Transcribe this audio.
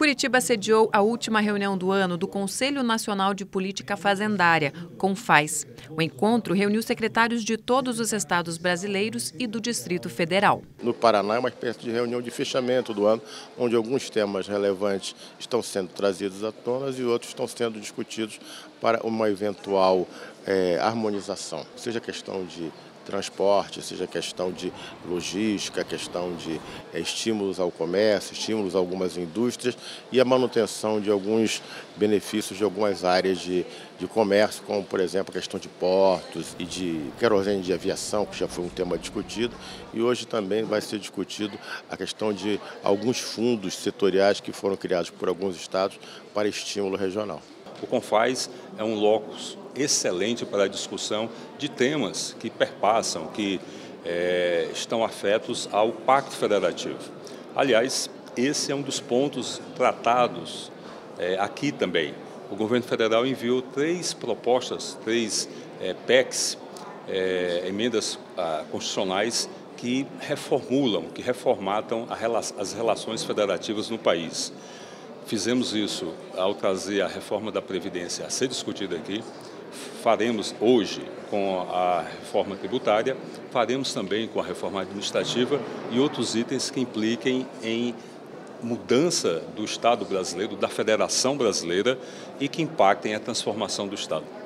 Curitiba sediou a última reunião do ano do Conselho Nacional de Política Fazendária, CONFAZ. O encontro reuniu secretários de todos os estados brasileiros e do Distrito Federal. No Paraná é uma espécie de reunião de fechamento do ano, onde alguns temas relevantes estão sendo trazidos à tona e outros estão sendo discutidos para uma eventual harmonização, seja questão de transporte, seja questão de logística, questão de estímulos ao comércio, estímulos a algumas indústrias e a manutenção de alguns benefícios de algumas áreas de comércio, como, por exemplo, a questão de portos e de querosene de aviação, que já foi um tema discutido, e hoje também vai ser discutido a questão de alguns fundos setoriais que foram criados por alguns estados para estímulo regional. O CONFAZ é um locus excelente para a discussão de temas que perpassam, que estão afetos ao Pacto Federativo. Aliás, esse é um dos pontos tratados aqui também. O governo federal enviou 3 propostas, 3 PECs, emendas constitucionais, que reformulam, que reformatam as relações federativas no país. Fizemos isso ao trazer a reforma da Previdência a ser discutida aqui. Faremos hoje com a reforma tributária, faremos também com a reforma administrativa e outros itens que impliquem em mudança do Estado brasileiro, da Federação Brasileira e que impactem a transformação do Estado.